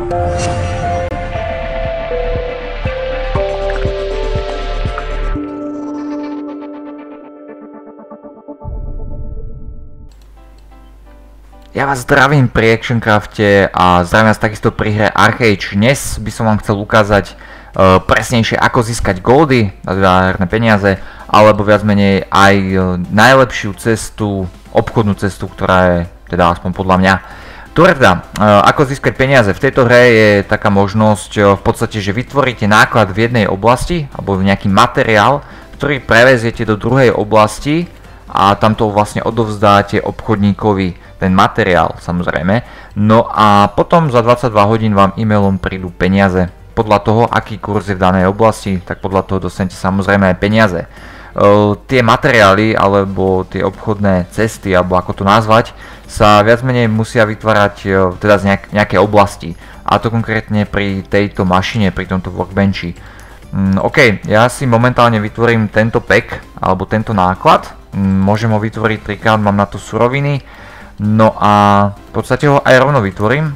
Ja vás zdravím pri Actioncrafte a zdravím vás takisto pri hre Archeage. Dnes by som vám chcel ukázať presnejšie ako získať goldy, teda herné peniaze, alebo viac menej aj najlepšiu cestu, obchodnú cestu, ktorá je, teda aspoň podľa mňa. Dobre teda, ako získať peniaze. V tejto hre je taká možnosť v podstate, že vytvoríte náklad v jednej oblasti, alebo nejaký materiál, ktorý preveziete do druhej oblasti a tam to vlastne odovzdáte obchodníkovi, ten materiál samozrejme. No a potom za 22 hodín vám e-mailom prídu peniaze. Podľa toho, aký kurz je v danej oblasti, tak podľa toho dostanete samozrejme aj peniaze. Tie materiály alebo tie obchodné cesty, alebo ako to nazvať, sa viac menej musia vytvárať teda z nejaké oblasti. A to konkrétne pri tejto mašine, pri tomto workbenchi. OK, ja si momentálne vytvorím tento pack, alebo tento náklad. Môžem ho vytvoriť trikrát, mám na to suroviny. No a v podstate ho aj rovno vytvorím.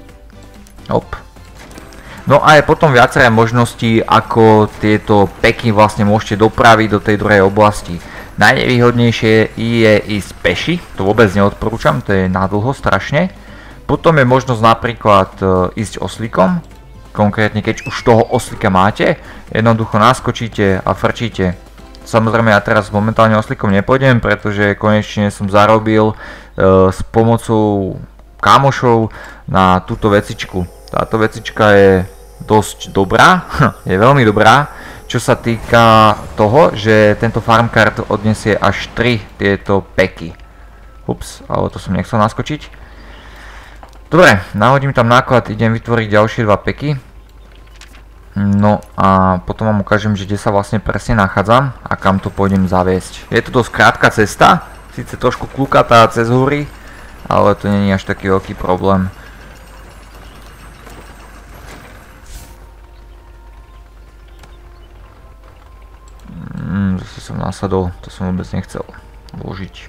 No a je potom viaceré možnosti, ako tieto packy vlastne môžete dopraviť do tej druhej oblasti. Najnevýhodnejšie je ísť peši, to vôbec neodporúčam, to je nadlho strašne. Potom je možnosť napríklad ísť oslíkom, konkrétne keď už toho oslíka máte, jednoducho naskočíte a frčíte. Samozrejme ja teraz momentálne oslíkom nepôjdem, pretože konečne som zarobil s pomocou kamošov na túto vecičku. Táto vecička je dosť dobrá, je veľmi dobrá, čo sa týka toho, že tento farm card odniesie až 3 tieto packy. Ups, ale to som nechcel naskočiť. Dobre, nahodím tam náklad, idem vytvoriť ďalšie 2 packy. No a potom vám ukážem, že kde sa vlastne presne nachádzam a kam to pôjdem zaviesť. Je to dosť krátka cesta, síce trošku klukatá cez hory, ale to nie je až taký veľký problém. Zase som nasadol, to som vôbec nechcel vložiť.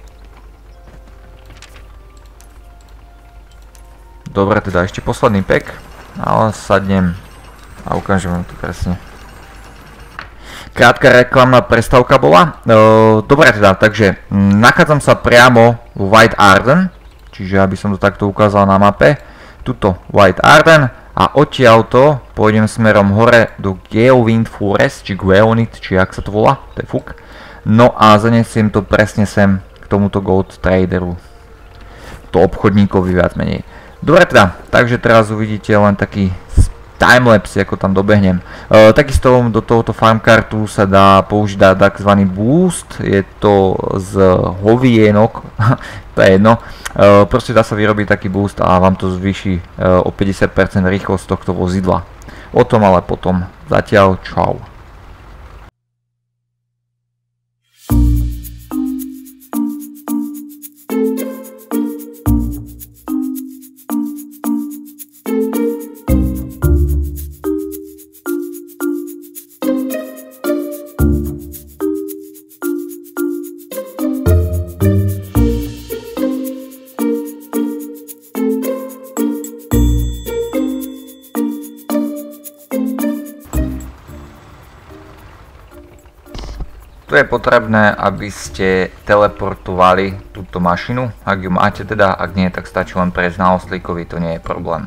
Dobre, teda ešte posledný pack, ale sadnem a ukážem vám to presne. Krátka reklamná prestávka bola. Dobre teda, takže nachádzam sa priamo v White Arden, čiže aby som to takto ukázal na mape. Tuto White Arden a odtiaľto pôjdem smerom hore do Geowind Forest, či Geonit, či jak sa to volá, to je fuk. No a zanesiem to presne sem k tomuto Gold Traderu, to obchodníkovi viac menej. Dobre teda, takže teraz uvidíte len taký timelapse, ako tam dobehnem. Takisto do tohoto farmkartu sa dá použiť tzv. Boost, je to z hovienok, to je jedno. Proste dá sa vyrobiť taký boost a vám to zvýši o 50% rýchlosť tohto vozidla. O tom ale potom. Zatiaľ čau. Tu je potrebné, aby ste teleportovali túto mašinu, ak ju máte teda, ak nie, tak stačí len prejsť na oslíkovi, to nie je problém.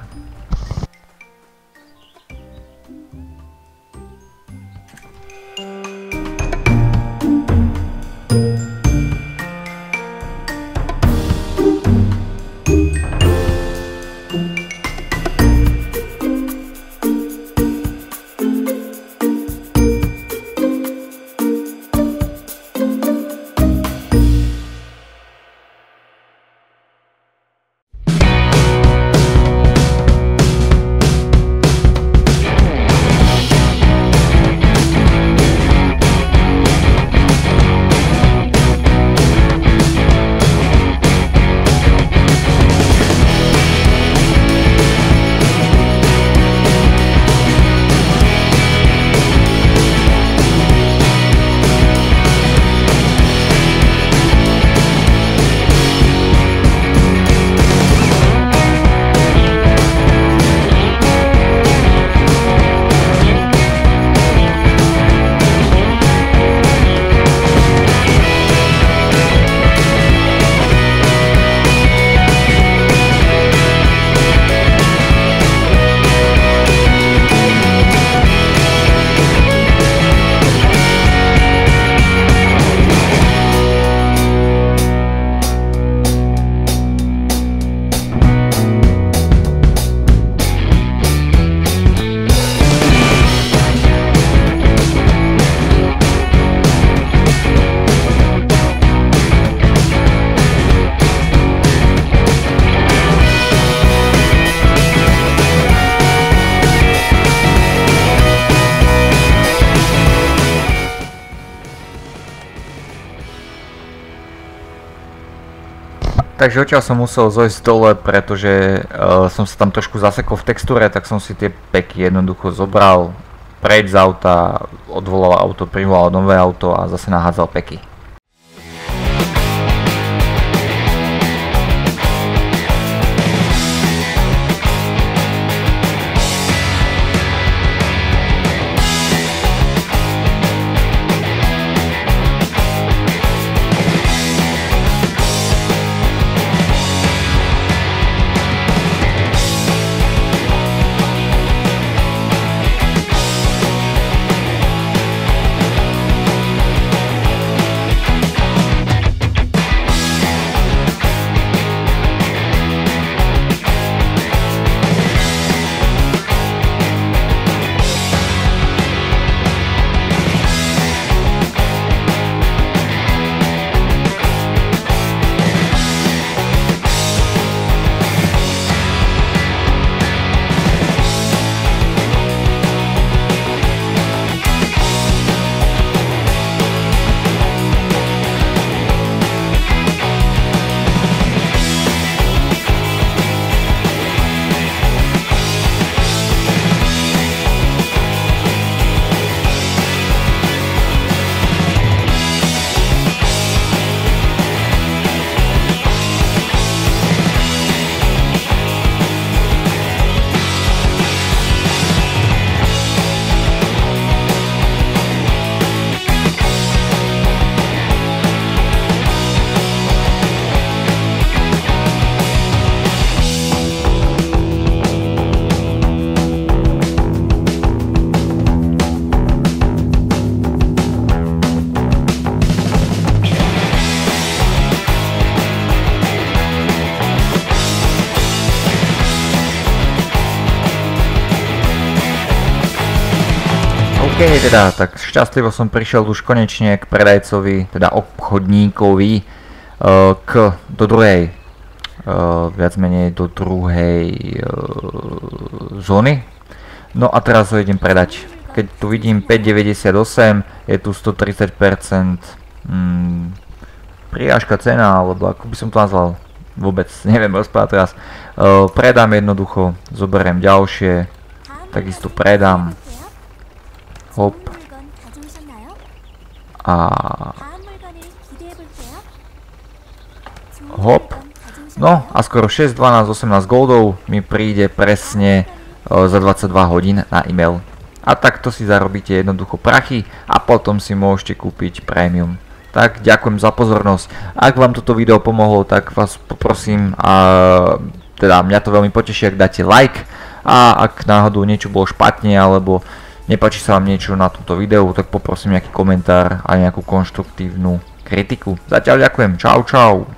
Takže odtiaľ som musel zojsť dole, pretože som sa tam trošku zasekol v textúre, tak som si tie peky jednoducho zobral preč z auta, odvolal auto, privolal nové auto a zase nahádzal peky. OK, teda, tak šťastlivo som prišiel už konečne k predajcovi, teda obchodníkovi, do druhej, viac menej do druhej zóny. No a teraz ho idem predať. Keď tu vidím 5,98, je tu 130%, prirážka cena, alebo ako by som to nazval, vôbec neviem rozprávať teraz. Predám jednoducho, zoberiem ďalšie, takisto predám. Hop. A hop. No a skoro 6, 12, 18 goldov mi príde presne za 22 hodín na e-mail. A takto si zarobíte jednoducho prachy a potom si môžete kúpiť premium. Tak ďakujem za pozornosť. Ak vám toto video pomohlo, tak vás poprosím, teda mňa to veľmi poteší, ak dáte like, a ak náhodou niečo bolo špatne alebo nepáči sa vám niečo na tomto videu, tak poprosím nejaký komentár a nejakú konštruktívnu kritiku. Zatiaľ ďakujem, čau čau.